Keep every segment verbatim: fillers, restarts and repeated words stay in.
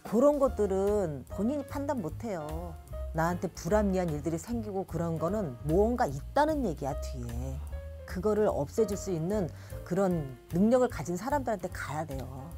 그런 것들은 본인이 판단 못해요. 나한테 불합리한 일들이 생기고 그런 거는 무언가 있다는 얘기야, 뒤에. 그거를 없애줄 수 있는 그런 능력을 가진 사람들한테 가야 돼요.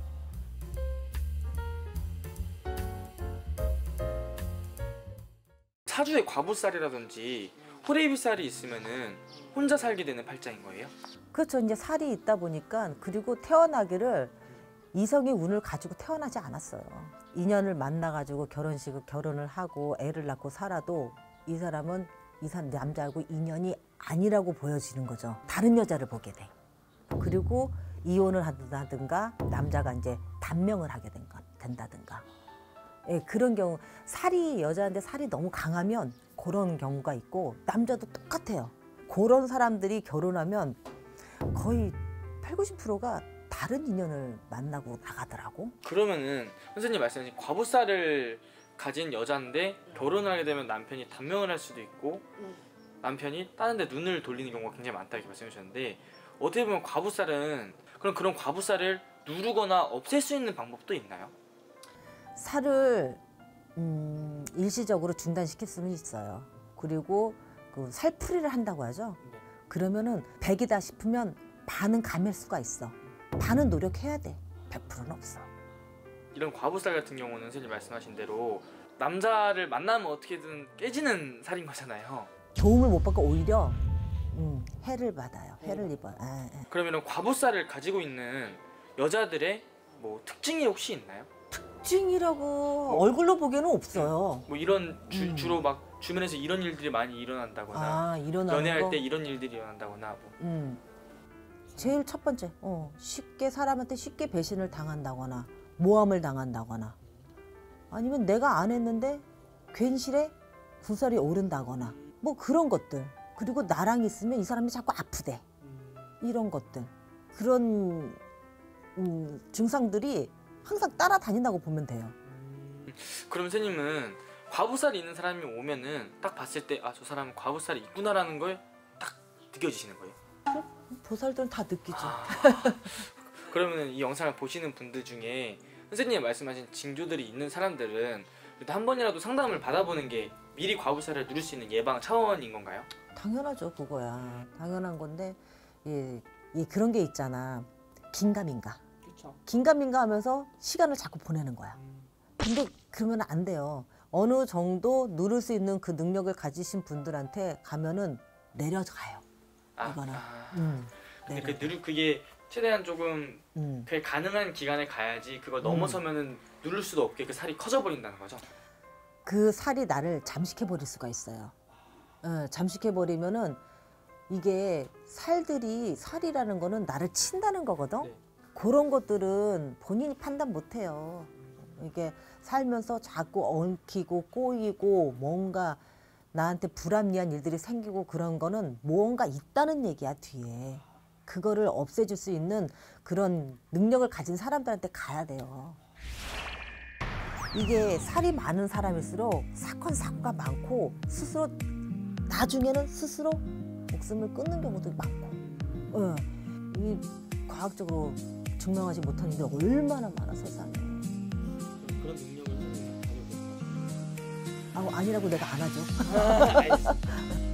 사주에 과부살이라든지 호레이비살이 있으면은 혼자 살게 되는 팔자인 거예요? 그렇죠. 이제 살이 있다 보니까, 그리고 태어나기를 이성의 운을 가지고 태어나지 않았어요. 인연을 만나가지고 결혼식을 결혼을 하고 애를 낳고 살아도 이 사람은 이 사람 남자하고 인연이 아니라고 보여지는 거죠. 다른 여자를 보게 돼. 그리고 이혼을 한다든가 남자가 이제 단명을 하게 된 건, 된다든가. 예, 그런 경우, 살이 여자한테 살이 너무 강하면 그런 경우가 있고, 남자도 똑같아요. 그런 사람들이 결혼하면 거의 팔, 구십 퍼센트가 다른 인연을 만나고 나가더라고. 그러면은 선생님 말씀하신 과부살을 가진 여자인데 결혼하게 되면 남편이 단명을 할 수도 있고 남편이 다른 데 눈을 돌리는 경우가 굉장히 많다 이렇게 말씀해 주셨는데, 어떻게 보면 과부살은 그럼 그런 과부살을 누르거나 없앨 수 있는 방법도 있나요? 살을 음, 일시적으로 중단시킬 수는 있어요. 그리고 그 살풀이를 한다고 하죠. 네. 그러면은 백이다 싶으면 반은 감을 수가 있어. 반은 노력해야 돼. 백 퍼센트는 없어. 이런 과부살 같은 경우는 선생님 말씀하신 대로 남자를 만나면 어떻게든 깨지는 살인 거잖아요. 도움을 못 받고 오히려 음, 해를 받아요. 해를 네. 입어요. 에, 에. 그러면 이런 과부살을 가지고 있는 여자들의 뭐 특징이 혹시 있나요? 특징이라고 얼굴로 보기에는 없어요. 뭐 이런 주, 음. 주로 막 주변에서 이런 일들이 많이 일어난다거나 아, 일어나는 연애할 거? 때 이런 일들이 일어난다거나 뭐. 음. 제일 첫 번째, 어, 쉽게 사람한테 쉽게 배신을 당한다거나 모함을 당한다거나, 아니면 내가 안 했는데 괜시레 구설이 오른다거나, 뭐 그런 것들. 그리고 나랑 있으면 이 사람이 자꾸 아프대. 이런 것들. 그런 음, 증상들이 항상 따라다닌다고 보면 돼요. 그럼 선생님은 과부살이 있는 사람이 오면은 딱 봤을 때 아, 저 사람은 과부살이 있구나라는 걸 딱 느껴지시는 거예요? 어? 보살들은 다 느끼죠. 아, 그러면은 이 영상을 보시는 분들 중에 선생님이 말씀하신 징조들이 있는 사람들은 일단 한 번이라도 상담을 받아보는 게 미리 과부살을 누릴 수 있는 예방 차원인 건가요? 당연하죠, 그거야. 당연한 건데, 예, 예, 그런 게 있잖아. 긴가민가. 그렇죠. 긴가민가 하면서 시간을 자꾸 보내는 거야. 근데 그러면 안 돼요. 어느 정도 누를 수 있는 그 능력을 가지신 분들한테 가면은 내려가요. 아, 이거는. 아. 음, 근데 내려가. 그 누르 그게 최대한 조금 음. 그게 가능한 기간에 가야지 그걸 넘어서면은 누를 수도 없게 그 살이 커져 버린다는 거죠. 그 살이 나를 잠식해 버릴 수가 있어요. 어, 잠식해 버리면은 이게 살들이, 살이라는 거는 나를 친다는 거거든. 네. 그런 것들은 본인이 판단 못 해요. 이게 살면서 자꾸 엉키고 꼬이고 뭔가 나한테 불합리한 일들이 생기고 그런 거는 무언가 있다는 얘기야, 뒤에. 그거를 없애줄 수 있는 그런 능력을 가진 사람들한테 가야 돼요. 이게 살이 많은 사람일수록 사건, 사고가 많고 스스로 나중에는 스스로 목숨을 끊는 경우도 많고, 어, 이 과학적으로 증명하지 못한 일이 얼마나 많아, 세상에. 그런 능력을 가지고 아, 아니라고 내가 안 하죠. 아, 알겠습니다.